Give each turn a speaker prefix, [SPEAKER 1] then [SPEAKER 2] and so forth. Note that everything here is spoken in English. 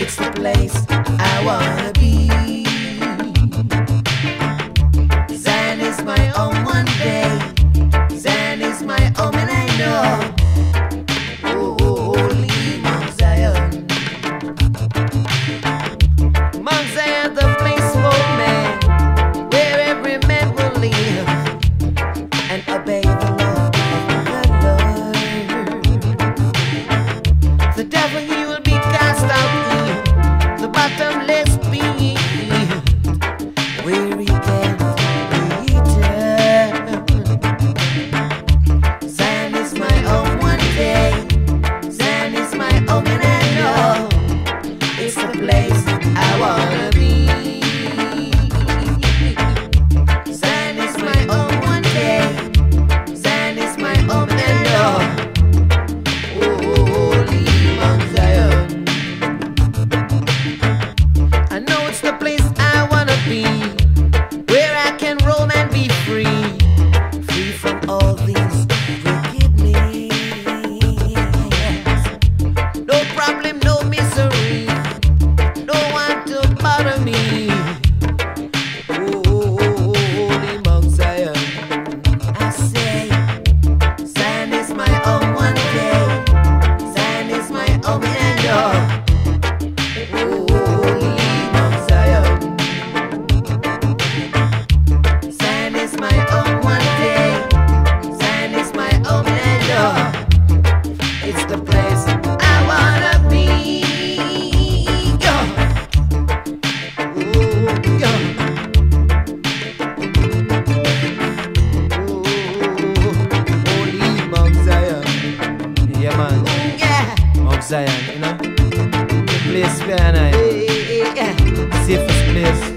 [SPEAKER 1] It's the place I wanna be. Zion is my home one day. Zion is my home and I know. Oh, holy Mount Zion. Mount Zion, the place for man, where every man will live and obey the law of the Lord. The devil, he will be cast out here, the bottomless pit, where he can return. Zion is my home one day. Zion is my home and I know it's the place I wanna be. Zion is my home one day. Zion is my home and I know. Holy Mount Zion. I know it's the place I wanna be, where I can roam and be free, free from all these wickedness. No problem, no misery, no one to bother me. Holy Mount Zion. I say, Zion is my home one day. Zion is my home and I know. Holy Mount Zion. Zion is my home one day. Zion is my home and I know it's the place I wanna be. Yo. Ooh, yo. Ooh, holy Mount Zion.
[SPEAKER 2] Yeah, man.
[SPEAKER 1] Yeah.
[SPEAKER 2] Mount Zion, you know? The place where I
[SPEAKER 1] Yeah.
[SPEAKER 2] safest place